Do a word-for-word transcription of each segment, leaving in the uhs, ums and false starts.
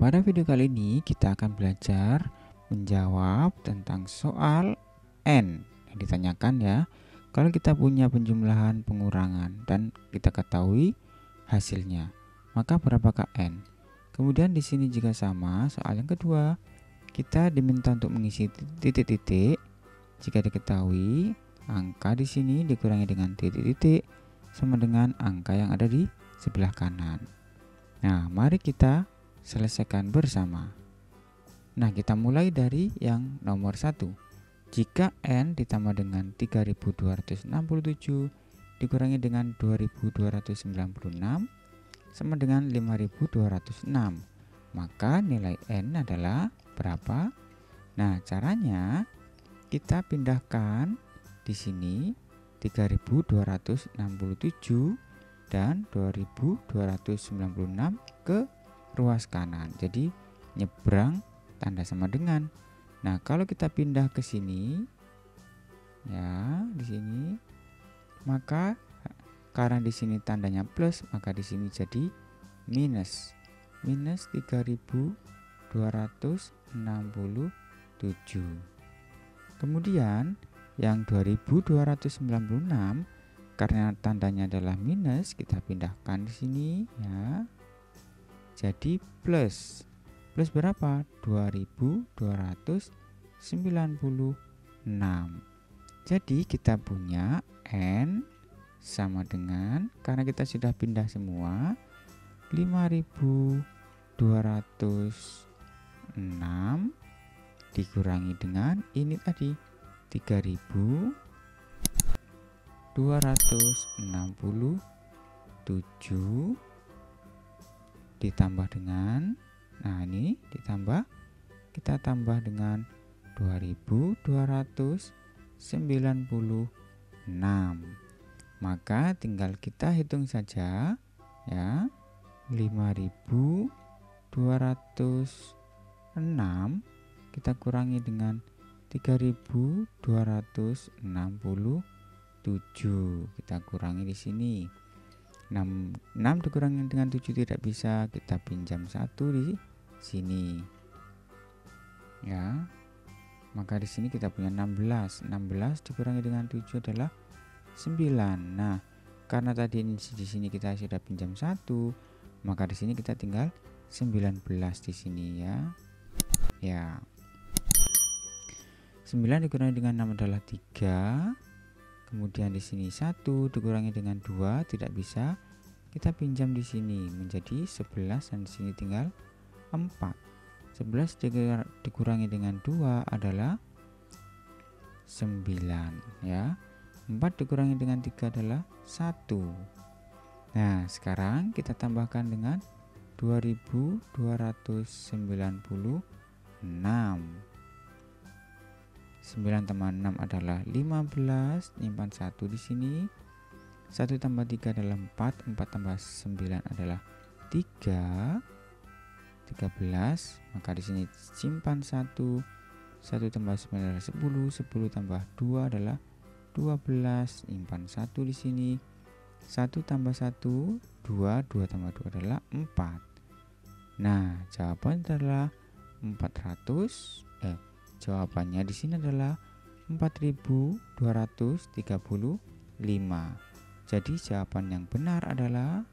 pada video kali ini kita akan belajar menjawab tentang soal N yang ditanyakan ya. Kalau kita punya penjumlahan pengurangan dan kita ketahui hasilnya, maka berapakah N? Kemudian di sini juga sama, soal yang kedua, kita diminta untuk mengisi titik-titik. Jika diketahui angka di sini dikurangi dengan titik-titik sama dengan angka yang ada di sebelah kanan. Nah, mari kita selesaikan bersama. Nah, kita mulai dari yang nomor satu. Jika N ditambah dengan tiga ribu dua ratus enam puluh tujuh dikurangi dengan dua ribu dua ratus sembilan puluh enam sama dengan lima ribu dua ratus enam, maka nilai N adalah berapa? Nah, caranya kita pindahkan di sini tiga ribu dua ratus enam puluh tujuh dan dua ribu dua ratus sembilan puluh enam ke ruas kanan. Jadi nyebrang tanda sama dengan. Nah, kalau kita pindah ke sini ya, di sini, maka karena di sini tandanya plus, maka di sini jadi minus. Minus tiga ribu dua ratus enam puluh tujuh. Kemudian yang dua ribu dua ratus sembilan puluh enam karena tandanya adalah minus, kita pindahkan di sini ya. Jadi plus. Plus berapa? dua ribu dua ratus sembilan puluh enam. Jadi kita punya N sama dengan, karena kita sudah pindah semua, lima ribu dua ratus enam dikurangi dengan ini tadi tiga ribu dua ratus enam puluh tujuh ditambah dengan, nah ini ditambah, kita tambah dengan dua ribu dua ratus sembilan puluh enam. Maka tinggal kita hitung saja ya. lima ribu dua ratus enam kita kurangi dengan tiga ribu dua ratus enam puluh tujuh. Kita kurangi di sini. enam, enam dikurangi dengan tujuh tidak bisa, kita pinjam satu di sini. Ya. Maka di sini kita punya enam belas. enam belas dikurangi dengan tujuh adalah sembilan. Nah, karena tadi ini di sini kita sudah pinjam satu, maka di sini kita tinggal sembilan belas di sini ya. Ya. sembilan dikurangi dengan enam adalah tiga. Kemudian di sini satu dikurangi dengan dua tidak bisa. Kita pinjam di sini menjadi sebelas dan di sini tinggal empat. sebelas dikurangi dengan dua adalah sembilan ya. empat dikurangi dengan tiga adalah satu. Nah, sekarang kita tambahkan dengan dua ribu dua ratus sembilan puluh enam. sembilan tambah enam adalah lima belas, nyimpan satu di sini. satu tambah tiga adalah empat, empat tambah sembilan adalah tiga. tiga belas, maka di sini simpan satu. satu tambah sembilan adalah sepuluh, sepuluh tambah dua adalah dua belas, nyimpan satu di sini. satu tambah satu, dua, dua tambah dua adalah empat. Nah, jawaban adalah empat ratus eh Jawabannya di sini adalah empat ribu dua ratus tiga puluh lima. Jadi jawaban yang benar adalah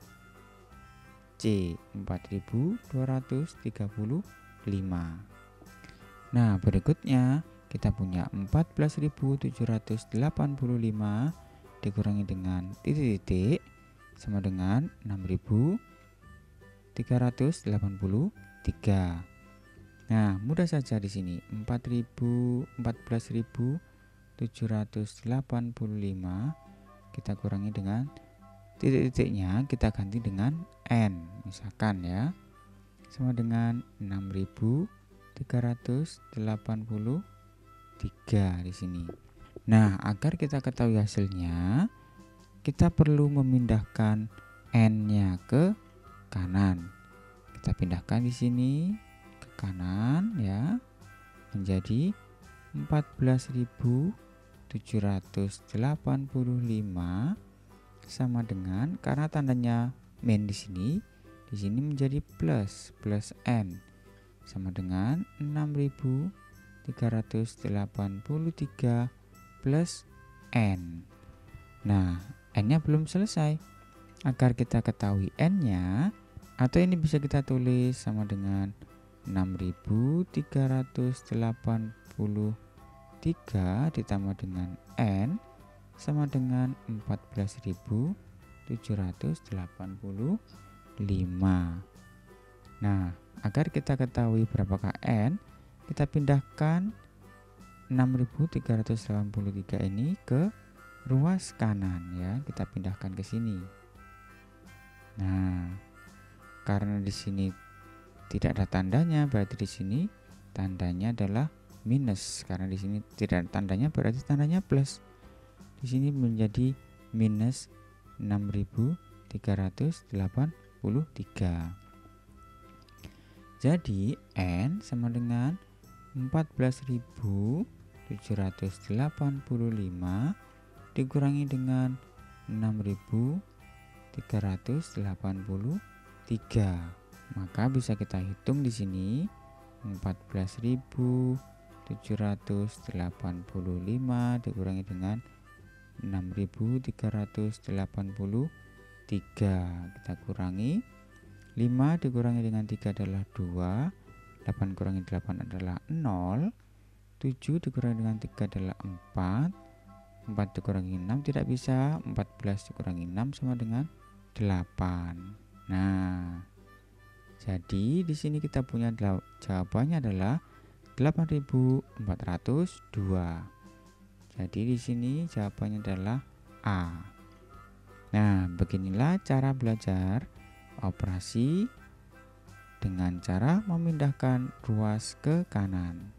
C, empat ribu dua ratus tiga puluh lima. Nah, berikutnya kita punya empat belas ribu tujuh ratus delapan puluh lima dikurangi dengan titik-titik sama dengan enam ribu tiga ratus delapan puluh tiga. Nah, mudah saja di sini. empat belas ribu tujuh ratus delapan puluh lima kita kurangi dengan titik-titiknya kita ganti dengan N, misalkan ya. Sama dengan enam ribu tiga ratus delapan puluh tiga di sini. Nah, agar kita ketahui hasilnya, kita perlu memindahkan N-nya ke kanan. Kita pindahkan di sini kanan ya, menjadi empat belas ribu tujuh ratus delapan puluh lima sama dengan, karena tandanya min di sini di sini menjadi plus, plus N sama dengan enam ribu tiga ratus delapan puluh tiga plus N. Nah, N-nya belum selesai. Agar kita ketahui N-nya, atau ini bisa kita tulis sama dengan enam ribu tiga ratus delapan puluh tiga ditambah dengan N sama dengan empat belas ribu tujuh ratus delapan puluh lima. Nah, agar kita ketahui berapakah N, kita pindahkan enam ribu tiga ratus delapan puluh tiga ini ke ruas kanan ya. Kita pindahkan ke sini. Nah, karena di sini tidak ada tandanya, berarti di sini tandanya adalah minus. Karena di sini tidak ada tandanya, berarti tandanya plus. Di sini menjadi minus enam ribu tiga ratus delapan puluh tiga. Jadi N sama dengan empat belas ribu tujuh ratus delapan puluh lima dikurangi dengan enam ribu tiga ratus delapan puluh tiga. Maka bisa kita hitung di sini empat belas ribu tujuh ratus delapan puluh lima dikurangi dengan enam ribu tiga ratus delapan puluh tiga. Kita kurangi, lima dikurangi dengan tiga adalah dua, delapan kurangi delapan adalah nol, tujuh dikurangi dengan tiga adalah empat, empat dikurangi enam tidak bisa, empat belas dikurangi enam sama dengan delapan. Nah, jadi di sini kita punya jawabannya adalah delapan ribu empat ratus dua. Jadi di sini jawabannya adalah A. Nah, beginilah cara belajar operasi dengan cara memindahkan ruas ke kanan.